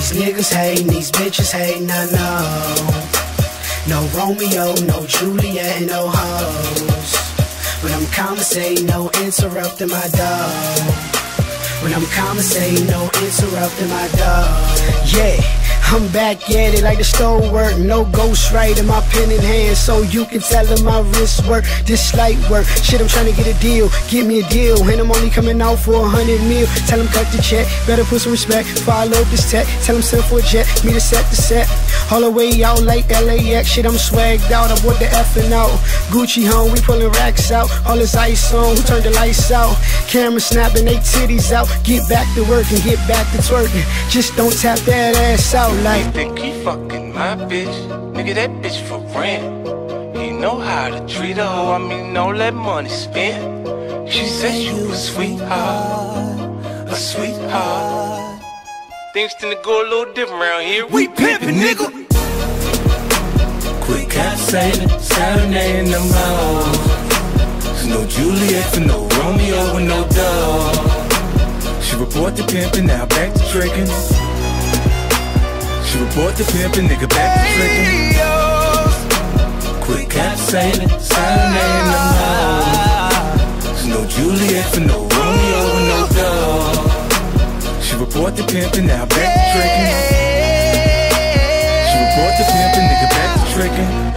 These niggas hating, these bitches hating, I know. No Romeo, no Juliet, and no hoes. When I'm conversating, no interrupting my dog. When I'm conversating, no interrupting my dog. Yeah, I'm back at it like the store work. No ghost writing, my pen in hand, so you can tell them my wrist work. This light work, shit, I'm trying to get a deal. Give me a deal, and I'm only coming out for 100 mil. Tell them cut the check, better put some respect. Follow this tech, tell them send for a jet. Me to set the set, all the way out like LAX. Shit, I'm swagged out, I bought the effing out. Gucci home, we pulling racks out. All this ice on, who turned the lights out? Camera snapping, they titties out. Get back to work and get back to twerking. Just don't tap that ass out like. Think he fucking my bitch, nigga, that bitch for rent. He know how to treat a hoe, I mean, no let money spend. She said you a sweetheart, a sweetheart. Things tend to go a little different around here. We pimpin', nigga. Quick conversating, Saturday in the mall. There's no Juliet for no Romeo and no dog. She report to pimpin', now back to trickin'. She report to pimpin', nigga, back to trickin'. Quick conversating, Saturday in the mall. There's no Juliet for no Romeo and no dog. She report to pimpin', now back to trickin'. She report to pimpin', nigga, back to trickin'.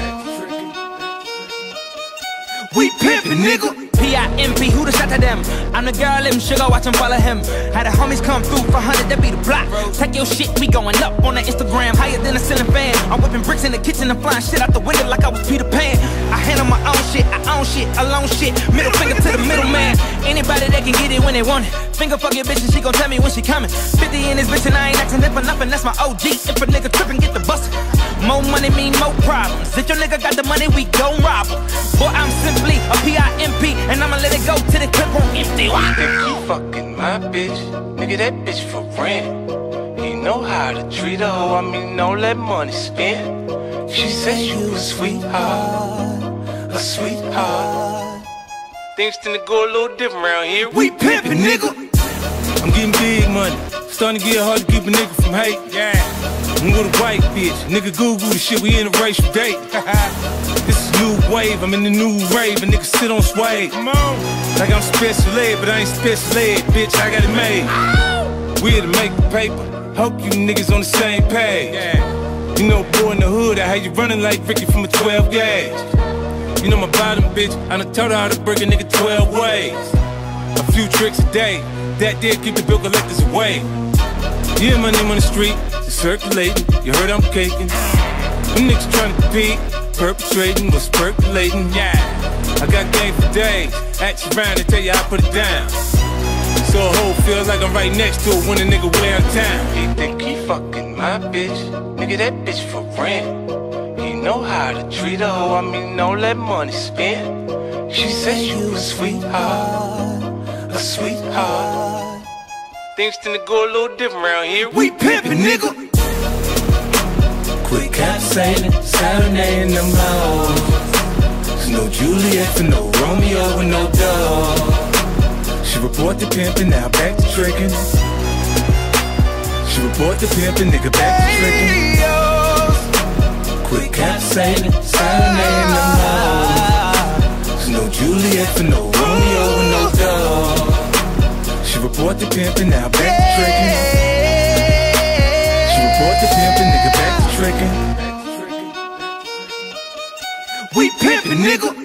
We pimpin', nigga. P.I.M.P. who the shot to them? I'm the girl, let him sugar, watch him follow him. Had the homies come through for 100, that be the block. Take your shit, we going up on the Instagram, higher than a ceiling fan. I'm whipping bricks in the kitchen and flying shit out the window like I was Peter Pan. I handle my own shit, I own shit, alone shit. Middle finger to the middleman. Anybody that can get it when they want it. Finger fuck your bitch and she gon' tell me when she coming. 50 in this bitch and I ain't asking it for nothing, that's my OG. If a nigga trippin', get the bust. More money mean more problems. If your nigga got the money, we gon' rob him. Boy, I'm simply a P.I.M.P. and I'ma let it go till the clip on empty. Think he fucking my bitch, nigga, that bitch for rent. He know how to treat a hoe, I mean, no let money spend. She said you a sweetheart, a sweetheart. Things tend to go a little different around here. We pimpin', nigga. I'm getting big money, starting to get hard to keep a nigga from hate. Yeah. I'm with a white bitch, nigga Google the shit, we in a racial date. This is new wave, I'm in the new rave, a nigga sit on sway. Come on. Like I'm special ed, but I ain't special ed, bitch, I got it made. We here to make the paper, hope you niggas on the same page. Yeah. You know, boy in the hood, I had you running like Ricky from a 12 gauge. You know my bottom bitch, I done told her how to break a nigga 12 ways. A few tricks a day, that did keep the bill collectors away. Yeah, my name on the street, it's circulating, you heard I'm caking. Them niggas trying to compete, perpetrating what's percolating. Yeah, I got game for days, ask around and tell you I put it down. So a hoe feels like I'm right next to it when a nigga way out of town. He think he fucking my bitch, nigga, that bitch for rent. He know how to treat a hoe, I mean, no let money spend. She said you a sweetheart, a sweetheart. Things tend to go a little different around here. We pimpin', nigga. Quick conversating, Saturday in the mall. There's no Juliet for no Romeo and no dog. She report to pimpin', now back to trickin'. She report to pimpin', nigga, back to trickin'. Quick conversating, Saturday in the mall. There's no Juliet for no Romeo and no dog. She report to pimpin', now back to trickin'. She report to pimpin', nigga, back to trickin'. We pimpin', nigga.